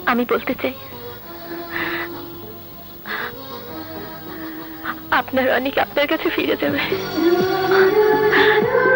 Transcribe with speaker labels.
Speaker 1: আমি বলতে চাই আপনার অনেক আপনার কাছে ফিরে যাবে।